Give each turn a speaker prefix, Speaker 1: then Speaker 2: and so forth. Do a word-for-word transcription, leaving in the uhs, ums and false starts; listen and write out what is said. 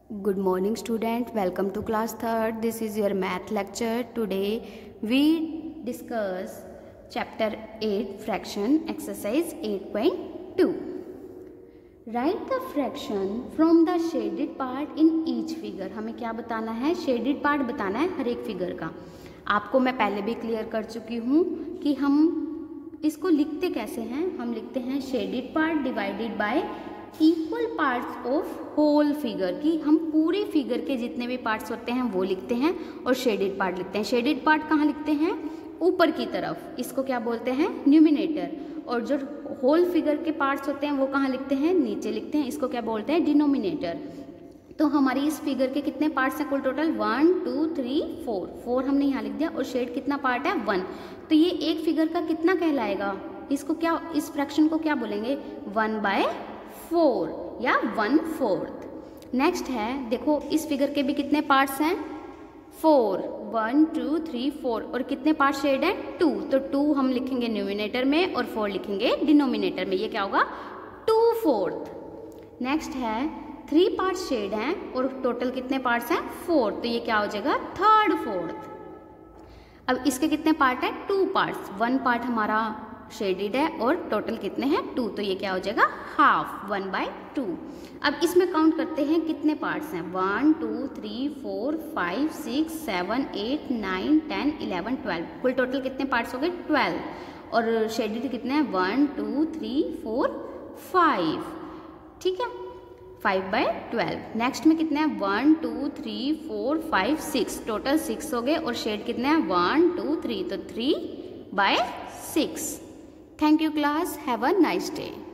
Speaker 1: Good morning student, welcome to class third. This is your math lecture. Today we discuss chapter eight fraction exercise eight point two. Write the fraction from the shaded part in each figure. हमें क्या बताना है? shaded part बताना है हर एक figure का. आपको मैं पहले भी क्लियर कर चुकी हूँ कि हम इसको लिखते कैसे हैं. हम लिखते हैं shaded part divided by equal parts of whole figure की हम पूरे फिगर के जितने भी पार्ट्स होते हैं वो लिखते हैं और शेडेड पार्ट लिखते हैं. शेडेड पार्ट कहाँ लिखते हैं? ऊपर की तरफ. इसको क्या बोलते हैं? न्यूमिनेटर. और जो होल फिगर के पार्ट्स होते हैं वो कहाँ लिखते हैं? नीचे लिखते हैं. इसको क्या बोलते हैं? डिनोमिनेटर. तो हमारी इस फिगर के कितने पार्ट्स हैं कुल total? One two three four. Four हमने यहाँ लिख दिया. और शेड कितना पार्ट है? वन. तो ये एक फिगर का कितना कहलाएगा? इसको क्या, इस फ्रैक्शन को क्या बोलेंगे? वन बाय फोर या वन फोर्थ. नेक्स्ट है, देखो इस फिगर के भी कितने पार्ट्स हैं? Four. One two three four. और कितने पार्ट शेड है? टू. तो टू हम लिखेंगे न्यूमिनेटर में और फोर लिखेंगे डिनोमिनेटर में. ये क्या होगा? Two fourth. नेक्स्ट है, थ्री पार्ट शेड हैं और टोटल कितने पार्ट्स हैं? फोर. तो ये क्या हो जाएगा? Third fourth. अब इसके कितने पार्ट है? Two parts. वन पार्ट हमारा शेडेड है और टोटल कितने हैं? टू. तो ये क्या हो जाएगा? हाफ. One by two. अब इसमें काउंट करते हैं कितने पार्ट्स हैं. One two three four five six seven eight nine ten eleven twelve. कुल टोटल कितने पार्ट्स हो गए? ट्वेल्व. और शेडेड कितने हैं? One two three four five. ठीक है, फाइव बाय ट्वेल्व. नेक्स्ट में कितने हैं? One two three four five six. Total six हो गए. और शेड कितने हैं? One two three. तो three by six. Thank you class. Have a nice day.